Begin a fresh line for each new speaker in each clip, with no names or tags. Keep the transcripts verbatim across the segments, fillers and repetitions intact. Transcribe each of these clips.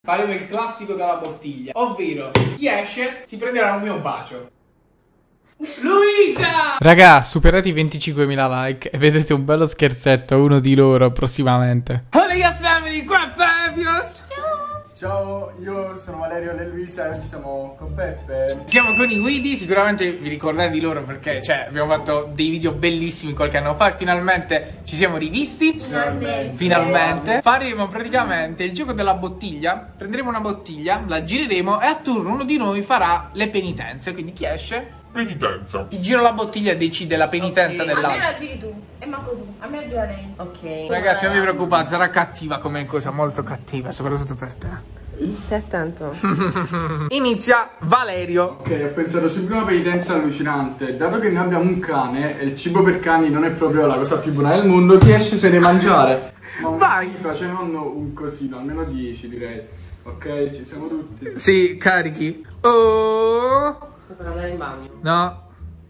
faremo il classico della bottiglia, ovvero chi esce si prenderà un mio bacio. Luisa!
Raga, superati i venticinquemila like e vedrete un bello scherzetto a uno di loro prossimamente.
Hola yes family, qua Fabios!
Ciao, io sono Valerio e Luisa e oggi siamo con Peppe.
Siamo con i Guidi, sicuramente vi ricordate di loro perché cioè, abbiamo fatto dei video bellissimi qualche anno fa e finalmente ci siamo rivisti.
Finalmente.
Finalmente. Faremo praticamente il gioco della bottiglia. Prenderemo una bottiglia, la gireremo e a turno uno di noi farà le penitenze. Quindi chi esce?
Penitenza.
Chi gira la bottiglia decide la penitenza
Okay.
dell'altro.
A me la giri tu e manco tu. A me la gira lei.
Ok.
Ragazzi, non vi preoccupate, sarà cattiva come cosa, molto cattiva, soprattutto per te.
Stai attento.
Inizia Valerio.
Ok, ho pensato subito a una penitenza allucinante. Dato che noi abbiamo un cane e il cibo per cani non è proprio la cosa più buona del mondo, chi esce se ne mangiare. Ma un
Vai.
schifo, cioè non un cosino, almeno dieci direi. Ok, ci siamo tutti.
Sì, carichi. Oh.
Sto per andare in bagno.
No.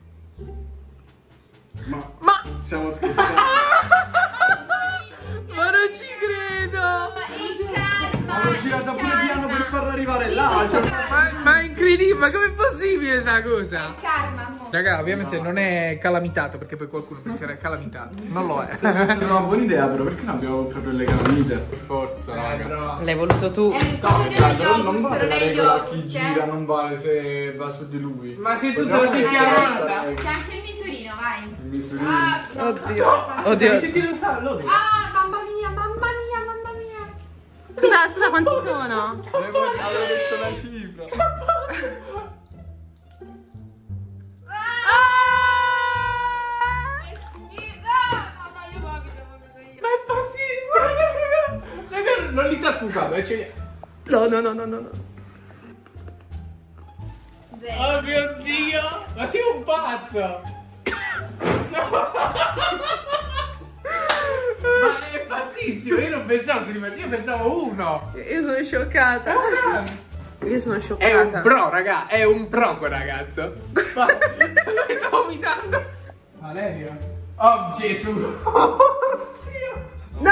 Ma,
Ma
stiamo scherzando.
Ma non ci credo.
Ma l'ho girata pure piano per farla arrivare là. Cioè...
Ma, ma è incredibile, ma com'è possibile questa cosa?
Karma, amore.
Raga, ovviamente non è calamitato perché poi qualcuno penserà è calamitato. Non lo è.
Sarebbe stata una buona idea, però perché non abbiamo proprio le calamite? Per forza, raga.
L'hai voluto tu.
È un
No,
coso dello
dai, però non
yogurt,
vale
non
la
è
regola
yogurt.
chi gira, non vale se va su di lui.
Ma se tu te
Vogliamo
lo sei
fare
chiamata?
questa
C'è
regola.
anche il misurino, vai.
Il misurino.
Ah, no.
Oddio.
Devi
Oddio.
sentire un sa- l'odore.
Ah, mamma mia, mamma mia, mamma mia.
Scusa, scusa, quanti sono?
Avevo avevo detto la cifra.
Che schifo. No, no, io vomito, vomito io.
Ma è pazzesco, raga, raga. Raga, non li sta sputando, eh, cioè...
No, no, no, no, no, no.
Zero.
Oh mio Dio! Ma sei un pazzo! Ma è pazzissimo! Io non pensavo si rimetteva, io pensavo uno!
Io sono scioccata. Io sono
È un
scioccata.
pro, raga! È un pro quel ragazzo! Ma lui sta vomitando! Valerio! Oh Gesù!
No!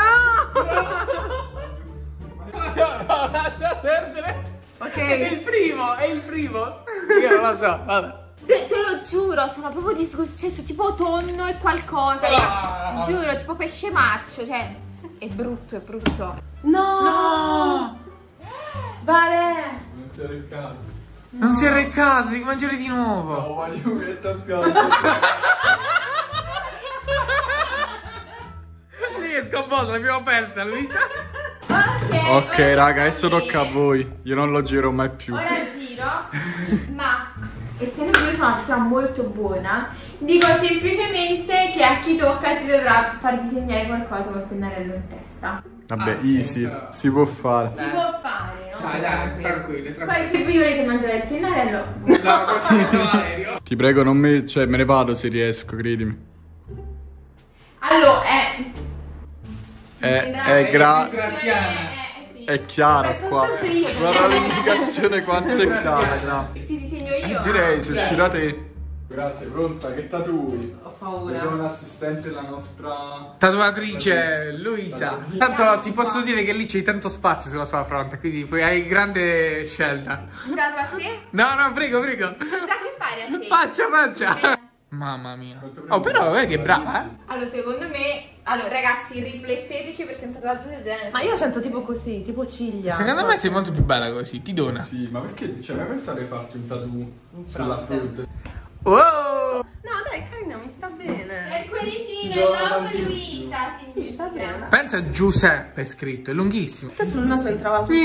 No, no, lascia perdere! È
Ok.
il primo, è il primo! Io non lo so, vabbè.
Te, te lo giuro, sono proprio disgustoso, tipo tonno e qualcosa.
Ah.
Giuro, tipo pesce marcio, cioè è brutto, è brutto.
No!
No!
Vale!
Non si è reccato.
Non si è reccato, devi mangiare di nuovo!
No, voglio mi è tappato.
Lì è sconvolto, l'abbiamo persa, Luisa!
Ok,
Ok,
ora
raga, adesso
tocca a
tocca a
me.
voi. Io non lo giro mai più.
Ora giro, ma essendo che io sono una persona molto buona, dico semplicemente che a chi tocca si dovrà far disegnare qualcosa col pennarello in testa.
Vabbè,
Ah,
easy, si può fare.
Si può fare, no?
Dai, dai, tranquilli,
Poi
tranquilli.
se voi volete mangiare il pennarello,
No, facciamo Valerio.
Ti prego, non me, cioè, me ne vado se riesco, credimi.
allora è...
È,
sembra-
è gra...
Graziana.
Eh, sì.
È chiara
Questa
qua.
sempre io.
Guarda l'indicazione quanto è chiara, gra.
Ti disegno io?
Direi, se
Cioè.
uscirà te. Grazie, pronta, che tatui?
Ho
Io
paura.
sono un assistente della nostra...
Tatuatrice Luisa. Tanto ti posso dire che lì c'è tanto spazio sulla sua fronte, quindi poi hai grande scelta.
Dato a te?
No, no, prego, prego.
Già che fare a te?
Faccia, faccia. Mamma mia. Oh, però vedi che è brava, eh?
Allora, secondo me... Allora, ragazzi, rifletteteci perché un tatuaggio del genere...
Ma io sento tipo così, tipo ciglia.
Secondo me sei molto più bella così, ti dona.
Sì, ma perché, cioè, mai pensare di farti un tattoo sulla
fronte.
fronte?
Oh!
No, dai, carina, mi sta
È
bene.
il cuoricino,
Ti
il
do
nome
tantissimo.
Luisa. Sì,
Sì, sta bene.
Pensa a Giuseppe è scritto, è lunghissimo.
Te sul naso entrava tutto.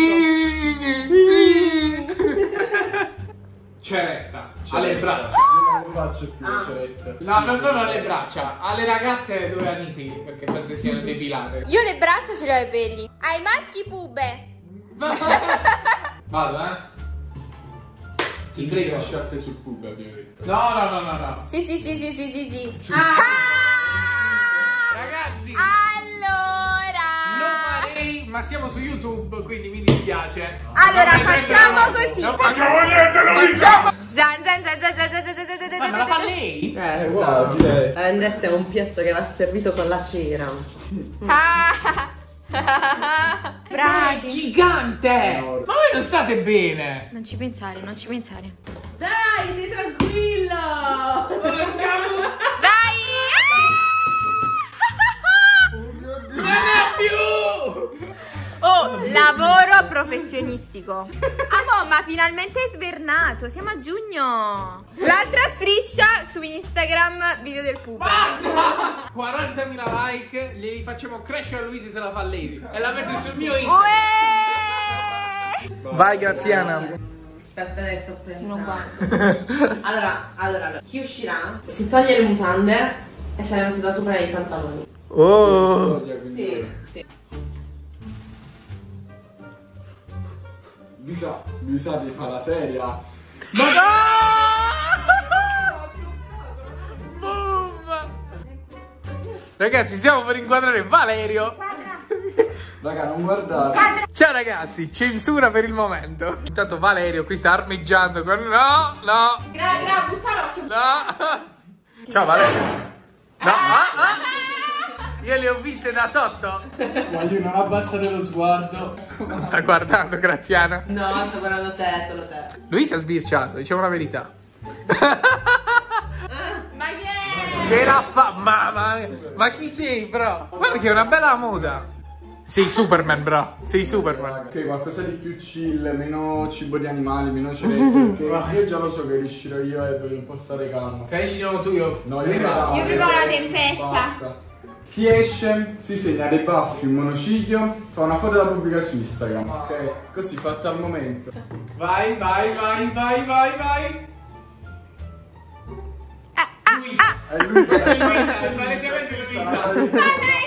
Ceretta, alle braccia.
Io non lo faccio più,
Ah.
ceretta.
No, no, non alle braccia, alle ragazze due anni qui, perché penso siano depilate.
Io le braccia ce le ho i peli. Ai maschi pube.
Vado, eh. Ti
Quindi
prego.
si sciatte sul pub, abbiamo detto.
No, no, no, no, no.
Sì, sì, sì, sì, sì, sì, sì.
Ragazzi,
Allora.
non farei, ma siamo su YouTube, quindi mi dispiace.
Allora,
Non mi
facciamo
prendere
così.
la- Non facciamo niente, Luisa!
Facciamo. Zan, zan, zan, zan, zan, zan, zan, zan, zan,
Ma me la fa
zan.
lei?
Eh,
Guarda, direi.
La vendetta è un piatto che va servito con la cera.
Ah,
È
Bravi.
gigante!
Enorme.
Ma voi non state bene!
Non ci pensare, non ci pensare.
Dai, sei tranquillo.
Dai!
Non ne ha più!
Oh, lavoro professionistico. Amò, ma finalmente è svernato. Siamo a giugno. L'altra striscia su Instagram, video del pupo.
Basta! quarantamila like, gli facciamo crescere a Luisa se la fa lei. E la metto sul mio Instagram.
Uè!
Vai Graziana.
Aspetta, adesso sto pensando.
Non guardo.
Allora, allora, allora, chi uscirà? Si toglie le mutande e se le mette da sopra i pantaloni.
Oh!
Sì, sì.
Luisa, Luisa ti fa la seria.
Boom! Ragazzi, stiamo per inquadrare Valerio.
Raga, non guardate.
Ciao ragazzi, censura per il momento. Intanto Valerio qui sta armeggiando con... No, no,
Gra, gra, butta l'occhio.
no. Ciao Valerio. No, ah, ah. Io le ho viste da sotto.
Ma lui non abbassate lo sguardo.
Non sta guardando Graziana.
No, sto guardando te, solo te.
Lui si è sbirciato, diciamo la verità.
Ma che?
Ce la fa, mamma. Ma chi sei, bro? Guarda che è una bella moda. Sei Superman, bro. Sei Superman.
Ok, qualcosa di più chill, meno cibo di animali, meno cereali. Perché io già lo so che riuscirò io e voglio un po' stare calmo.
Se esci di nuovo tu, io.
No, io preparo.
Io preparo la tempesta.
Basta. Chi esce si segna dei baffi, un monociglio, fa una foto da pubblica su Instagram. Ok, così fatto al momento.
Vai, vai, vai, vai, vai, vai. Luisa.
È lui che
È Luisa, è palesemente Luisa.
Ma lei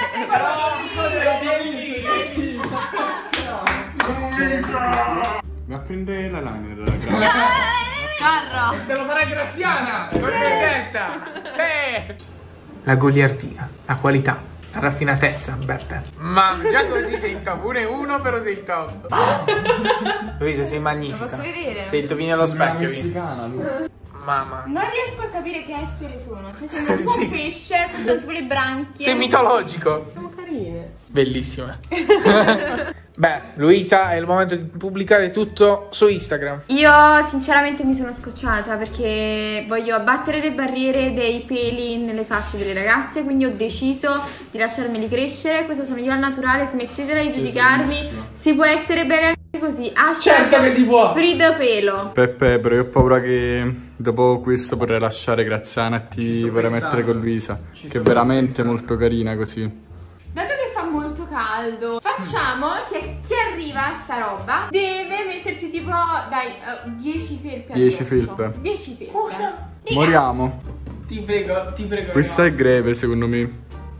mi a prendere la liner della grande.
Carro!
Te lo farà Graziana. Con vendetta. Sì. La goliardia, la qualità, la raffinatezza, Beppe. Ma già così sei il top. Uno e uno, però sei il top. Luisa, sei magnifica.
Lo posso vedere?
Sei il topino allo
Sembra
specchio.
messicana lui.
Mamma.
Non riesco a capire che essere sono. Cioè, sembra tipo
Sì.
un pesce, sono tipo le branchie.
Sei mitologico.
Sono carine.
Bellissime. Beh, Luisa, è il momento di pubblicare tutto su Instagram.
Io sinceramente mi sono scocciata perché voglio abbattere le barriere dei peli nelle facce delle ragazze, quindi ho deciso di lasciarmeli crescere. Questo sono io al naturale, smettetela di giudicarmi.
bellissima.
Si può essere belle anche così. Hashtag
Certo che si può.
Frida pelo.
Peppe, però io ho paura che dopo questo vorrei lasciare Graziana e ti
sto
vorrei
pensando.
mettere con Luisa.
Ci
Che è
sto
veramente molto carina così.
Dato che fa molto caldo, facciamo che chi arriva a sta roba deve mettersi tipo, dai, dieci felpe
dieci
addosso.
felpe.
dieci felpe.
Cosa?
Moriamo.
Ti prego, ti prego.
Questa è greve secondo me.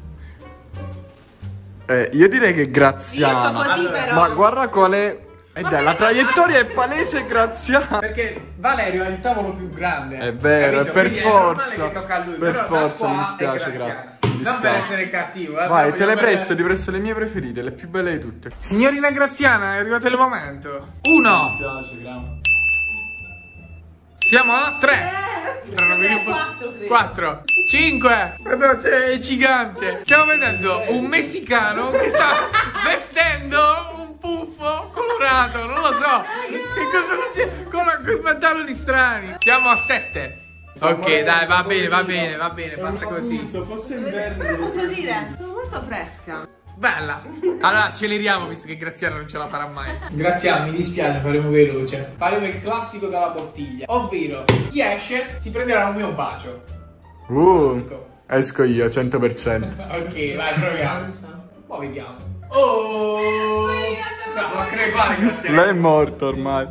Eh, io direi che
Io sto
Graziana.
così
Allora,
però.
Ma guarda quale... E dai, la traiettoria è palese Graziana.
Perché Valerio ha il tavolo più grande.
È vero,
capito?
è per
Quindi è normale
forza.
che tocca a lui,
Per
però da
forza,
qua
mi
è
dispiace,
Graziana.
gra- mi
Non
dispiace.
per essere cattivo, eh.
Vai,
però
te le
voglio per-
presto, ti presto le mie preferite, le più belle di tutte.
Signorina Graziana, è arrivato il momento. Uno.
Mi dispiace, gra.
Siamo a tre. Tra non vedi un po'.
quattro, credo.
Quattro. Cinque. Guarda, c'è è gigante. Stiamo vedendo un messicano che sta vestendo un puffo colorato. Non lo so. Che cosa succede? Con, la- con i pantaloni strani. Siamo a sette. Ok, dai, va bene, va bene, va bene. Basta così.
Fosse
Però posso dire, sono molto fresca.
Bella. Allora acceleriamo visto che Graziano non ce la farà mai. Graziano, mi dispiace, faremo veloce. Faremo il classico dalla bottiglia. Ovvero, chi esce si prenderà un mio bacio.
Uh, esco io, cento per cento.
Ok, vai, proviamo. Poi vediamo. Oh! No, ma crepare, Graziano.
Lei è morta ormai.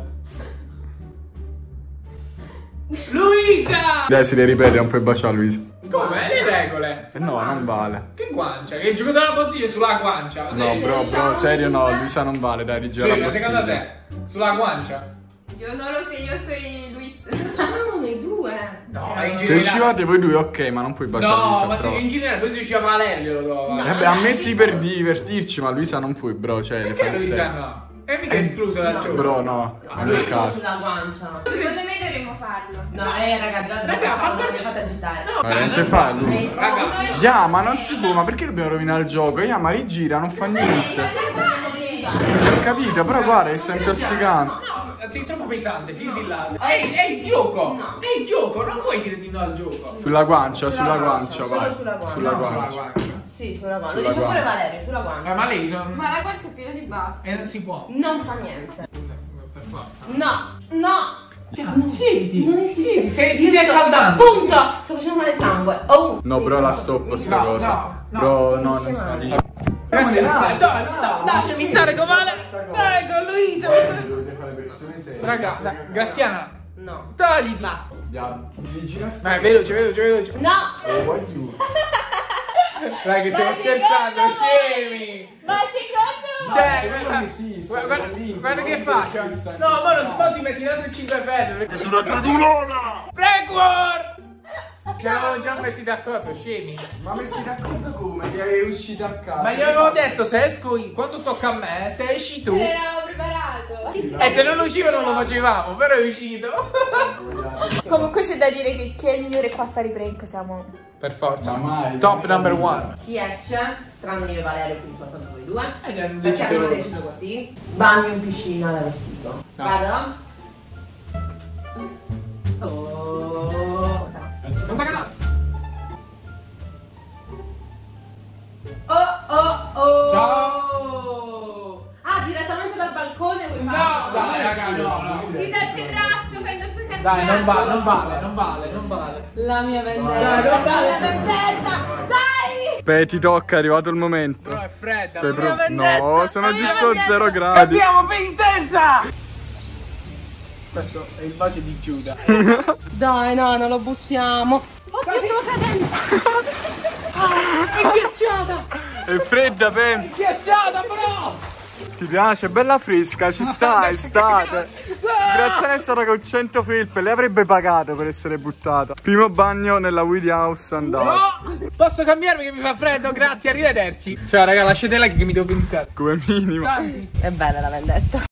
Luisa!
Dai, si deve ripetere, non puoi baciare Luisa.
Come? Le regole?
Eh no, non vale.
Che guancia? Che gioco della bottiglia sulla guancia?
No, bro, bro, serio no, Luisa non vale, dai, rigira la
Prima,
bottiglia.
secondo te? Sulla guancia?
Io non lo so, io sono Luis.
Facciamo noi due.
No, ma in
Se
generale-
uscivate voi due, ok, ma non puoi baciare
No,
Luisa,
ma
bro.
se in generale poi se usciva Valerio lo dovevo
Eh beh, a me sì per divertirci, ma Luisa non puoi, bro, cioè, le
Perché
fai
Luisa
serio.
no? E mica è escluso dal gioco.
Bro, no, non è il caso.
Sulla guancia.
Secondo me dovremmo farlo.
No, eh, raga, già
Raga,
raga,
ma
mi
perché-
fate agitare.
Veramente fa lui.
Raga,
Ya, ma non si può, ma perché dobbiamo rovinare il gioco? Ya, ma rigira, non fa niente. Ho capito, però guarda che sta intossicando.
no, sei troppo pesante, sì di là. È, è il gioco!
No.
È il gioco, non puoi dire di no al gioco.
Sulla guancia, sulla guancia,
solo
vai.
sulla guancia.
Sulla
No,
guancia.
sulla guancia.
Sì, sulla guancia.
Sulla
Lo dice pure
guancia.
Valerio, sulla guancia.
Eh, ma lei non.
Ma la guancia è piena di baffi.
Eh, non si può.
Non fa niente.
Per forza.
No, no.
Siediti,
Non
siediti,
esiste.
sei- ti
Io
stai
sto-
accaldando.
Punto! Sto facendo male sangue. Oh.
No, bro, la stoppo sta
No,
cosa.
no, no.
Bro, no, non sa niente.
Grazie, dai, dai, dai, lasciami stare con Vale. Dai, con Luisa. mi sta-
Dovete fare persone serie.
Raga, dai, Graziana,
No.
togliti.
Basta.
Ya, mi gira
Vai, veloce, veloce, veloce.
No.
Oh, what you?
Dai, che stiamo
Ma
scherzando,
secondo me-
scemi.
Ma secondo
Cioè,
secondo
guarda,
me sì, sta
guarda,
nel link,
guarda
non
che
ti
faccio.
acquista in
No, ma non
questa-
ma ti metti l'altro cinque pelle.
Sei una credulona!
Pregor! Ci avevamo già messi d'accordo, scemi.
Ma messi d'accordo come? Che è uscito a casa?
Ma gli avevo detto, se esco io, quando tocca a me, se esci tu.
me l'eravamo preparato.
E se non usciva non lo facevamo, però è uscito.
Comunque c'è da dire che chi è il migliore qua a fare i prank siamo.
Per forza.
Ma mai,
Top
non
number
mi
one.
Chi esce? Tranne io e Valerio, quindi soltanto voi due.
Ed hanno
Perché
deciso
abbiamo
loro.
deciso così. Bagno in piscina da vestito.
No.
Vado? Oh.
Non tocca no.
Oh oh oh.
Ciao.
Ah, direttamente dal balcone vuoi
No,
farlo?
dai, raga, no, no.
Sì, dal terrazzo, fai dopo i
Dai, non vale, non vale, non vale, non vale.
La mia vendetta.
Dai, non
La
vale.
mia vendetta. Dai!
Beh, ti tocca, è arrivato il momento.
Però è fredda.
Sei pro-
vendetta,
No, sono
la mia
giusto
vendetta.
zero gradi.
Abbiamo penitenza! Questo è il bacio di Giuda.
Dai, no, non lo buttiamo. Oddio, stavo cadendo.
È ghiacciata!
È fredda, Pem.
È ghiacciata, bro!
Ti piace? Bella fresca, ci sta, è estate. Graziane è stata con cento felpe, lei avrebbe pagato per essere buttata. Primo bagno nella Willy House andato.
No! Posso cambiarmi che mi fa freddo? Grazie, arrivederci. Ciao raga, lasciate like che mi devo piantare.
Come minimo.
Tanti.
È bella la vendetta.